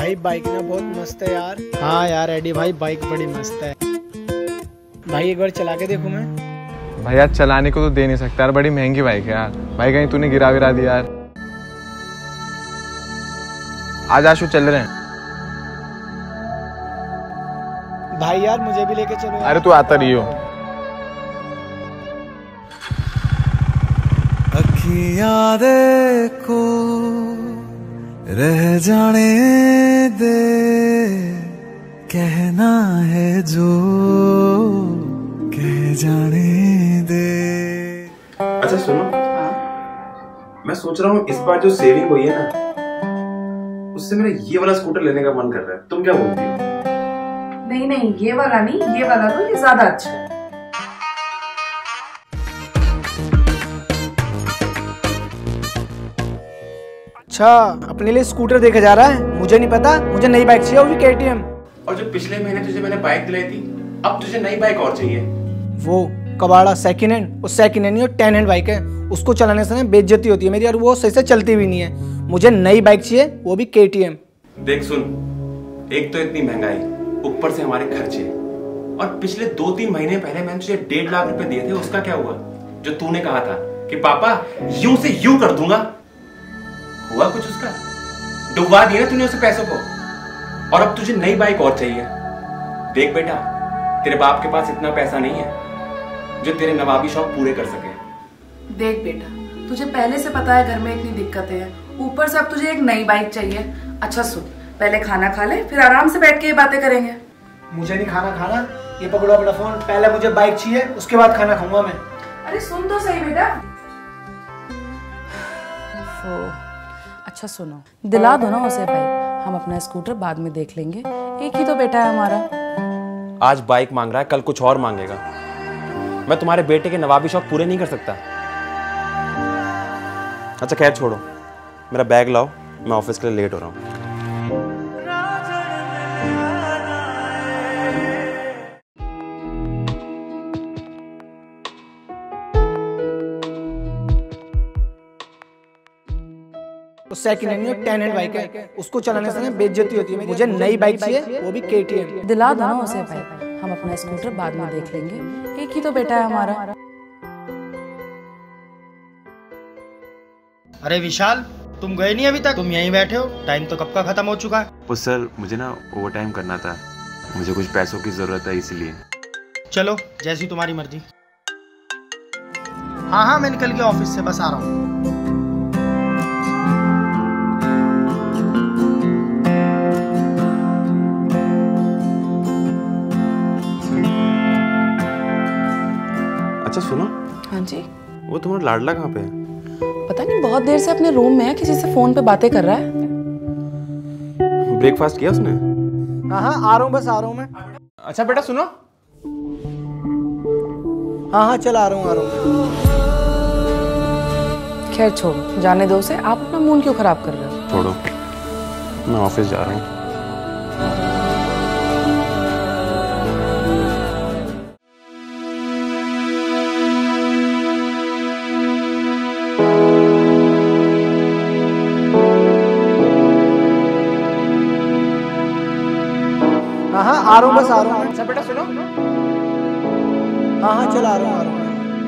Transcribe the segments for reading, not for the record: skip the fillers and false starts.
भाई बाइक ना बहुत मस्त है यार। हाँ यार एडी भाई बाइक बड़ी मस्त है भाई, एक बार चला के देखूं मैं। भाई यार चलाने को तो दे नहीं सकता यार, बड़ी महंगी बाइक है यार। भाई कहीं तूने गिरा विरा दिया यार। आज आशु चल रहे हैं। भाई यार मुझे भी लेके चलो यार। अरे तू आता रही हो। अखियां देखो रह जाने दे, कहना है जो कह जाने दे। अच्छा सुनो, मैं सोच रहा हूँ इस बार जो सेविंग हुई है ना, उससे मेरा ये वाला स्कूटर लेने का मन कर रहा है। तुम क्या बोलती हो? नहीं नहीं, ये वाला नहीं, ये वाला तो ये ज्यादा अच्छा है। अच्छा अपने लिए स्कूटर देखा जा रहा है, मुझे नहीं पता। मुझे नई बाइक चाहिए, वो भी KTM। और जो पिछले महीने तुझे मैंने बाइक दिलाई थी, अब तुझे नई बाइक और चाहिए। वो कबाड़ा सेकंड हैंड, वो सेकंड हैंड नहीं, वो 10 हैंड बाइक है। उसको चलाने से ना बेइज्जती होती है मेरी, और वो सही से चलती भी नहीं है। मुझे नई बाइक चाहिए, वो भी KTM। देख सुन, एक तो इतनी महंगाई, ऊपर से हमारे खर्चे, और पिछले 2-3 महीने पहले मैंने तुझे 1.5 लाख रुपए दिए थे। उसका क्या हुआ? जो तूने कहा था कि पापा यूं से यूं कर दूंगा, हुआ कुछ उसका? डुबवा दिया ना तूने उसे पैसों को, और अब तुझे नई बाइक और चाहिए। देख बेटा, तेरे बाप के पास इतना पैसा नहीं है जो तेरे नवाबी शौक पूरे कर सके। देख बेटा, तुझे पहले से पता है घर में इतनी दिक्कतें हैं, ऊपर से अब तुझे एक नई बाइक चाहिए। अच्छा सुन, पहले खाना खा ले, फिर आराम से बैठ के ये बातें करेंगे। मुझे नहीं खाना खाना, ये पकड़ो अपना फोन। पहले मुझे बाइक चाहिए, उसके बाद खाना खाऊंगा मैं। अरे सुन तो सही बेटा। अच्छा सुनो, दिला दो ना उसे बाइक, हम अपना स्कूटर बाद में देख लेंगे। एक ही तो बेटा है हमारा। आज बाइक मांग रहा है, कल कुछ और मांगेगा। मैं तुम्हारे बेटे के नवाबी शौक पूरे नहीं कर सकता। अच्छा खैर छोड़ो, मेरा बैग लाओ, मैं ऑफिस के लिए लेट हो रहा हूँ। सेकंड हैंड नहीं, 10 हैंड बाइक है। उसको चलाने से ना बेइज्जती होती है। मुझे नई बाइक चाहिए, वो भी KTM। दिला दो ना उसे बाइक, हम अपना स्कूटर बाद में देख लेंगे। एक ही तो बेटा है हमारा। अरे विशाल, तुम गए नहीं अभी तक? तुम यहीं बैठे हो, टाइम तो कब का खत्म हो चुका है। उस सर मुझे ना ओवर टाइम करना था, मुझे कुछ पैसों की जरूरत है इसलिए। चलो जैसी तुम्हारी मर्जी। हाँ हाँ मैं निकल गया ऑफिस से, बस आ रहा हूँ। अच्छा सुनो। हाँ जी। वो तुम्हारा लाडला कहाँ पे है? पता नहीं, बहुत देर से अपने रूम में है, किसी से फोन पे बातें कर रहा है। ब्रेकफास्ट किया उसने? हाँ हाँ आ रहा हूँ, बस आ रहा हूँ मैं। अच्छा बेटा सुनो। हाँ हाँ चल आ रहा हूँ खैर छोड़ो, जाने दो उसे। आप अपना मूड क्यों खराब कर रहे हो? छोड़ो, मैं ऑफिस जा रहा हूँ। हाँ हाँ आ रहा हूँ, बस आ रहा हूँ। अच्छा बेटा सुनो। हाँ हाँ चल आ रहा हूँ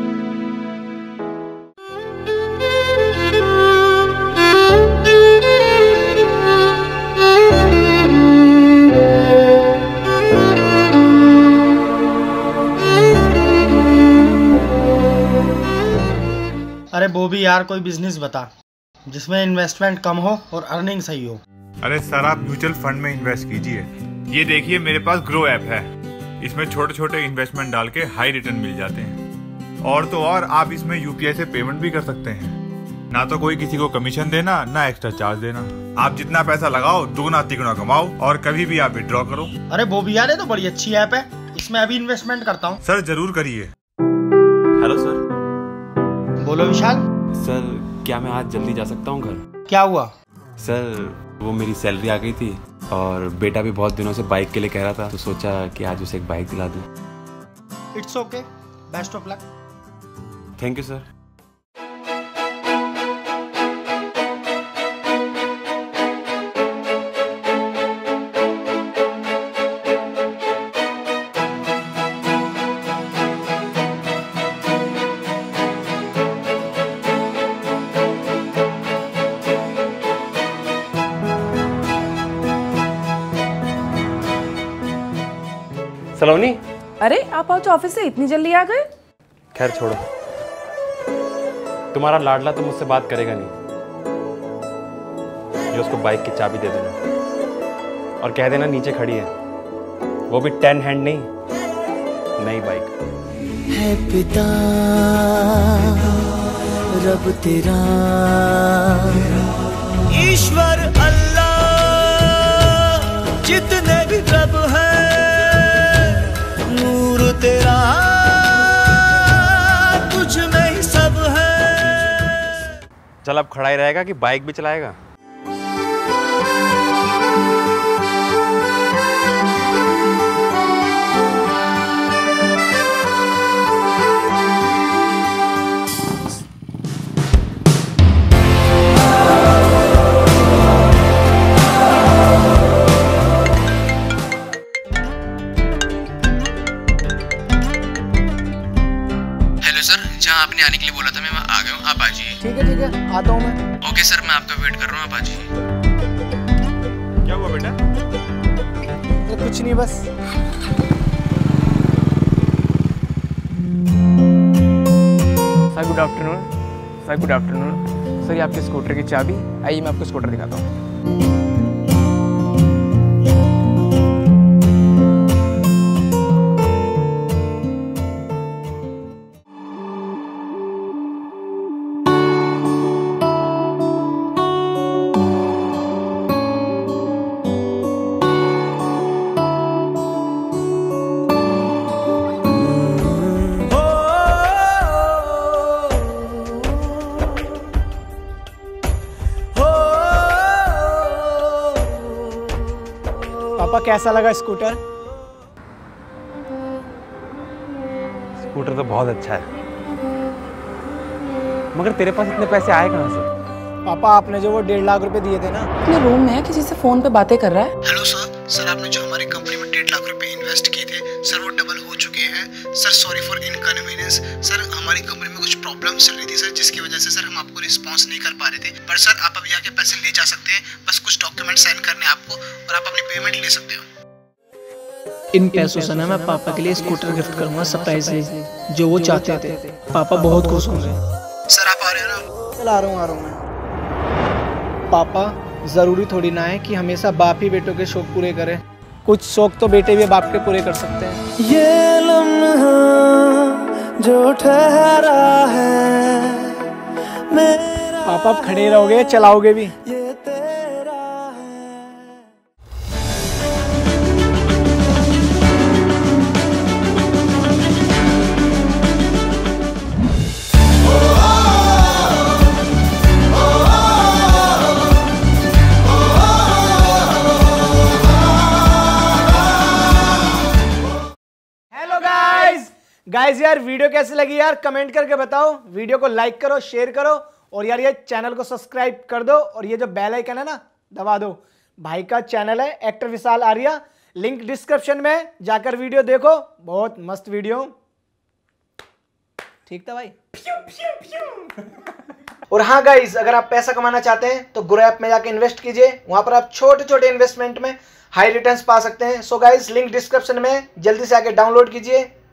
अरे वो भी यार कोई बिजनेस बता जिसमें इन्वेस्टमेंट कम हो और अर्निंग सही हो। अरे सर आप म्यूचुअल फंड में इन्वेस्ट कीजिए। ये देखिए मेरे पास ग्रो ऐप है, इसमें छोटे छोटे इन्वेस्टमेंट डाल के हाई रिटर्न मिल जाते हैं। और तो और आप इसमें UPI से पेमेंट भी कर सकते हैं। ना तो कोई किसी को कमीशन देना, ना एक्स्ट्रा चार्ज देना। आप जितना पैसा लगाओ दुगना तिगुना कमाओ, और कभी भी आप विड्रॉ करो। अरे वो भी यार, ये तो बड़ी अच्छी ऐप है, इसमें अभी इन्वेस्टमेंट करता हूँ। सर जरूर करिए। Hello sir. बोलो विशाल। सर क्या मैं आज जल्दी जा सकता हूँ घर? क्या हुआ? सर वो मेरी सैलरी आ गई थी, और बेटा भी बहुत दिनों से बाइक के लिए कह रहा था, तो सोचा कि आज उसे एक बाइक दिला दूं। It's okay, best of luck. Thank you sir. Saloni. अरे आप आज ऑफिस से इतनी जल्दी आ गए? खैर छोड़ो, तुम्हारा लाडला तो मुझसे बात करेगा नहीं। जो उसको बाइक की चाबी दे देना और कह देना नीचे खड़ी है, वो भी 10 हैंड नहीं, नई बाइक। है पिता रब तेरा, ईश्वर अल्लाह, जितने भी रब है, नूर तेरा तुझ में ही सब है। चल अब खड़ा ही रहेगा कि बाइक भी चलाएगा? जहाँ आपने आने के लिए बोला था मैं आ गया हूँ, आप आ जाइए। ठीक है आता हूँ मैं। ओके सर, मैं आपका वेट कर रहा हूँ, आप आ जाइए। क्या हुआ बेटा? कुछ नहीं, बस sir good afternoon. Sir good afternoon. Sir ये आपके स्कूटर की चाबी, आइए मैं आपको स्कूटर दिखाता हूँ। पापा कैसा लगा स्कूटर? स्कूटर तो बहुत अच्छा है, मगर तेरे पास इतने पैसे आए कहाँ से? पापा आपने जो वो 1.5 लाख रुपए दिए थे ना। अपने रूम में किसी से फोन पे बातें कर रहा है। हेलो सर आपने जो हमारी कंपनी में 1.5 लाख रुपए इन्वेस्ट किए थे सर, वो डबल हो चुके हैं sir. Sorry for inconvenience sir, हमारी कंपनी में कुछ प्रॉब्लम चल रही थी सर, जिसकी वजह से सर हम आपको रिस्पॉन्स नहीं कर पा रहे थे। पर सर आप अभी आके पैसे ले जा सकते हैं, बस कुछ डॉक्यूमेंट साइन करने आपको, और आप अपनी पेमेंट ले सकते हो। इन पैसों से ना मैं पापा के लिए स्कूटर गिफ्ट करूंगा सरप्राइज, जो वो चाहते थे। पापा बहुत खुश होंगे। सर आप आ रहे हो ना? चल आ रहा हूँ मैं। पापा जरूरी थोड़ी ना है कि हमेशा बाप ही बेटों के शौक पूरे करे, कुछ शौक तो बेटे भी बाप के पूरे कर सकते हैं। ये लम्हा जो ठहरा है मेरा, पापा आप खड़े रहोगे, चलाओगे भी? ये तेरा है। गाइस यार वीडियो कैसी लगी यार कमेंट करके बताओ। वीडियो को लाइक करो, शेयर करो, और यार ये चैनल को सब्सक्राइब कर दो, और ये जो बेल आइकन है ना दबा दो। भाई का चैनल है actor Vishal Arya, link description में, जाकर वीडियो देखो, बहुत मस्त वीडियो। ठीक था भाई। और हाँ गाइस, अगर आप पैसा कमाना चाहते हैं तो ग्रो ऐप में जाके इन्वेस्ट कीजिए, वहां पर आप छोटे छोटे इन्वेस्टमेंट में हाई रिटर्न्स पा सकते हैं। सो गाइस लिंक डिस्क्रिप्शन में, जल्दी से आके डाउनलोड कीजिए।